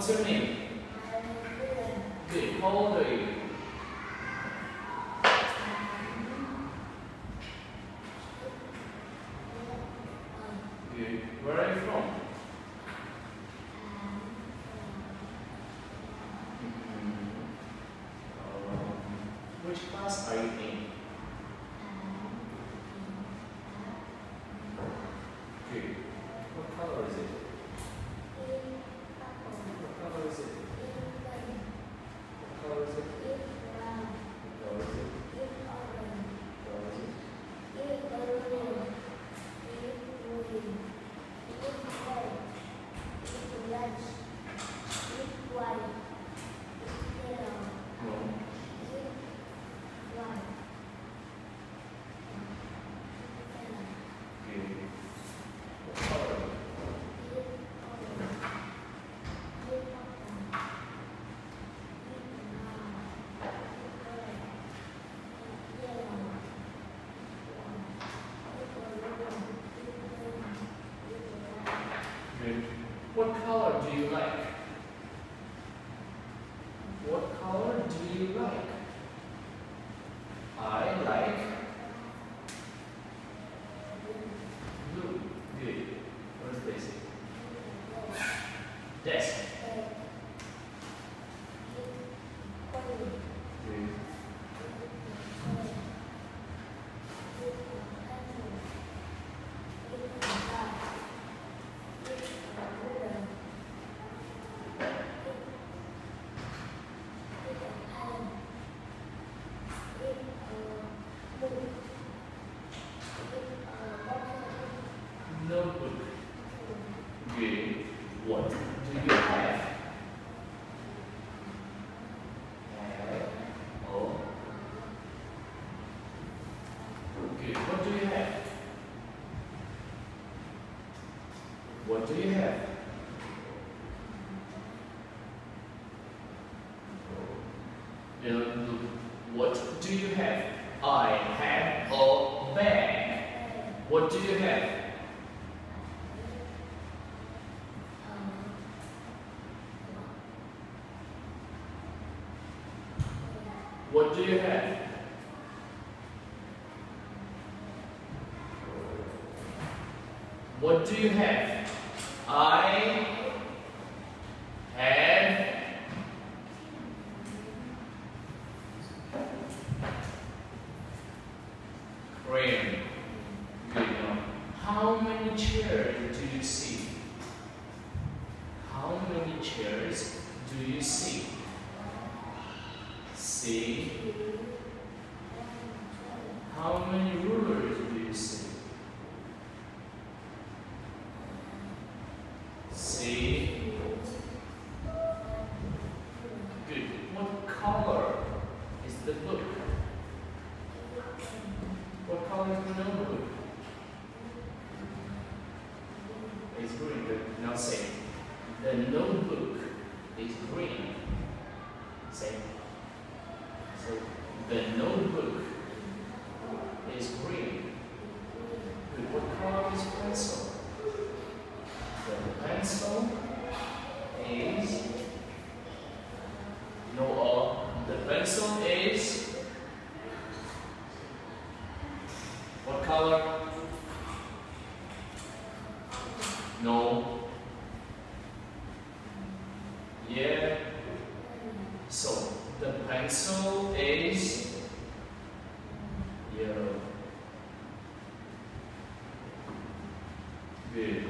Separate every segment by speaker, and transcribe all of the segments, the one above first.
Speaker 1: What's your name? Good. How old are you? Good. Where are you from? Which class are you in? Good. What color is it? What color is it? What color is it? What color is it? What color do you like? What color do you like? I like blue. Good. What is this? Desk. Good. Notebook. Good. What do you have? Oh. Good. What do you have? What do you have? What do you have? I have a bag. What do you have? What do you have? What do you have? I have crayon. Good. How many chairs do you see? How many chairs do you see? See? How many rulers do you see? See? Good. What color is the book? What color is the notebook? It's green. Good. Now say, the notebook is green. Say. So the notebook is green. Good. What color is pencil? The pencil is the pencil is what color? No. Yeah. So the pencil is yellow. Good.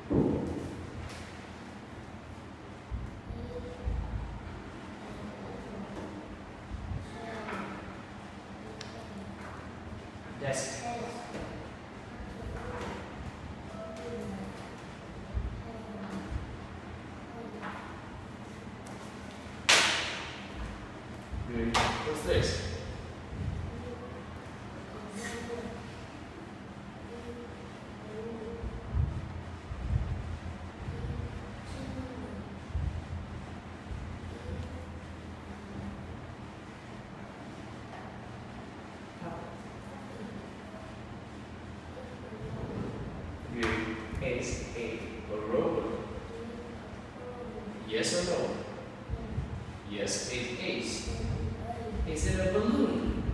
Speaker 1: Desk. Good. What's this? Good. It's a robot. Yes or no? Yes, it is. Is it a balloon?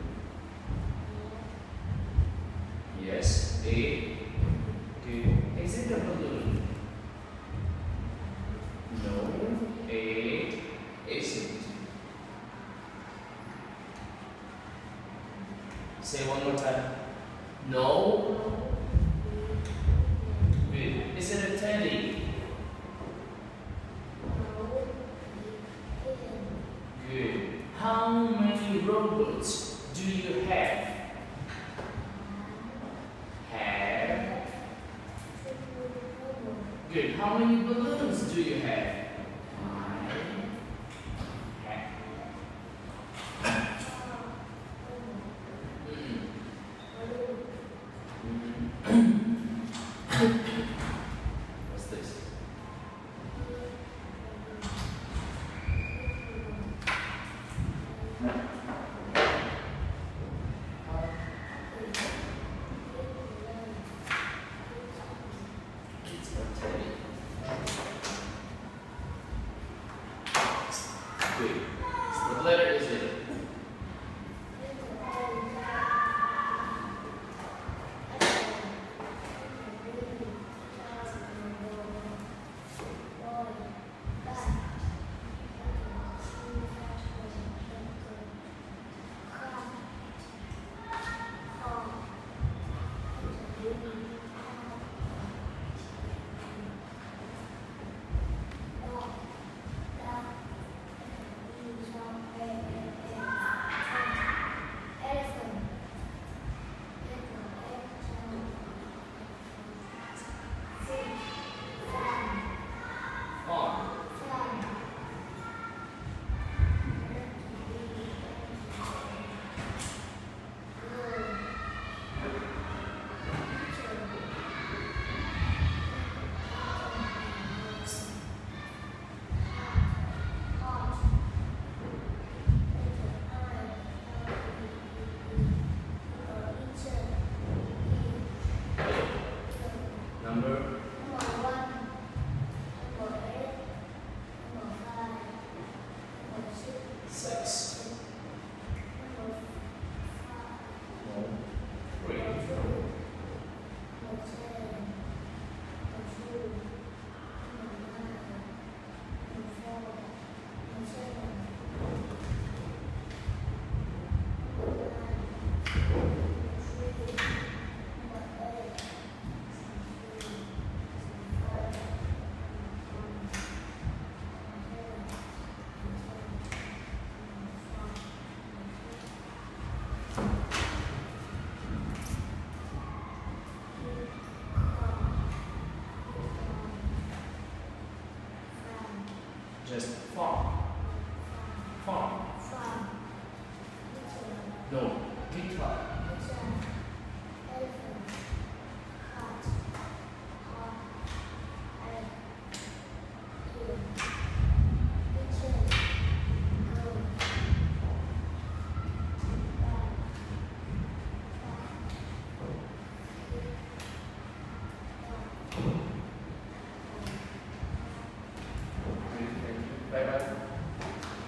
Speaker 1: Yes, it. Good. Is it a balloon? No, it isn't. Say one more time. No. Good. Is it a teddy? Good. How many robots do you have? Have. Good. How many balloons do you have? What's this? It's a teddy. Good. So what letter is it? Number 6. No. 3. Just farm. Farm. No.